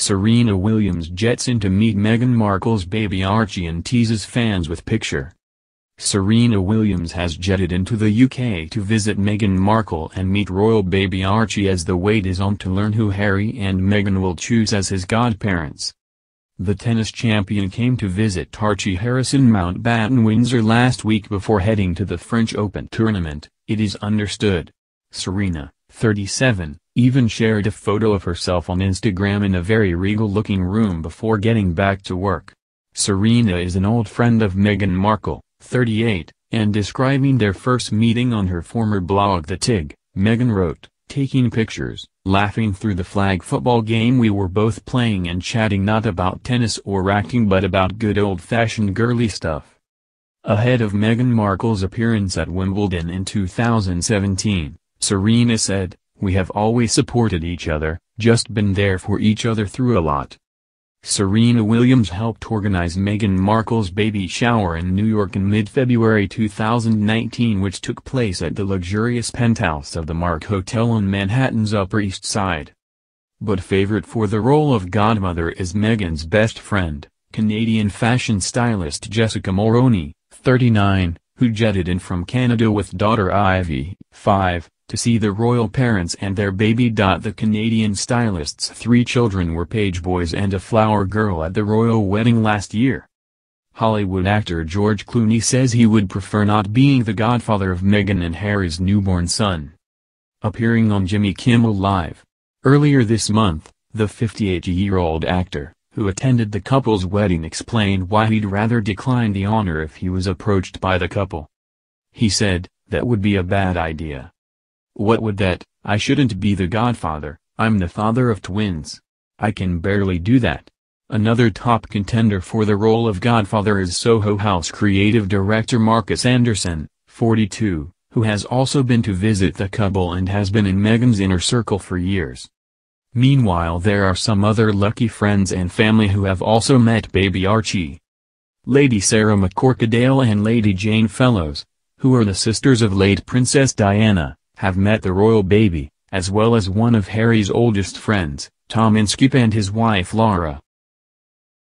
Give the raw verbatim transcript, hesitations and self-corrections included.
Serena Williams jets in to meet Meghan Markle's baby Archie and teases fans with picture. Serena Williams has jetted into the U K to visit Meghan Markle and meet royal baby Archie as the wait is on to learn who Harry and Meghan will choose as his godparents. The tennis champion came to visit Archie Harrison Mountbatten Windsor last week before heading to the French Open tournament, it is understood. Serena, thirty-seven, even shared a photo of herself on Instagram in a very regal-looking room before getting back to work. Serena is an old friend of Meghan Markle, thirty-eight, and describing their first meeting on her former blog The Tig, Meghan wrote, "Taking pictures, laughing through the flag football game we were both playing and chatting not about tennis or acting but about good old-fashioned girly stuff." Ahead of Meghan Markle's appearance at Wimbledon in two thousand seventeen, Serena said, "We have always supported each other, just been there for each other through a lot." Serena Williams helped organize Meghan Markle's baby shower in New York in mid-February two thousand nineteen, which took place at the luxurious penthouse of the Mark Hotel on Manhattan's Upper East Side. But favorite for the role of godmother is Meghan's best friend, Canadian fashion stylist Jessica Mulroney, thirty-nine, who jetted in from Canada with daughter Ivy, five, to see the royal parents and their baby. The Canadian stylist's three children were page boys and a flower girl at the royal wedding last year. Hollywood actor George Clooney says he would prefer not being the godfather of Meghan and Harry's newborn son. Appearing on Jimmy Kimmel Live earlier this month, the fifty-eight-year-old actor, who attended the couple's wedding, explained why he'd rather decline the honor if he was approached by the couple. He said, "That would be a bad idea. What would that? I shouldn't be the godfather, I'm the father of twins. I can barely do that." Another top contender for the role of godfather is Soho House creative director Marcus Anderson, forty-two, who has also been to visit the couple and has been in Meghan's inner circle for years. Meanwhile, there are some other lucky friends and family who have also met baby Archie. Lady Sarah McCorquodale and Lady Jane Fellows, who are the sisters of late Princess Diana, have met the royal baby, as well as one of Harry's oldest friends, Tom Inskip, and his wife Laura.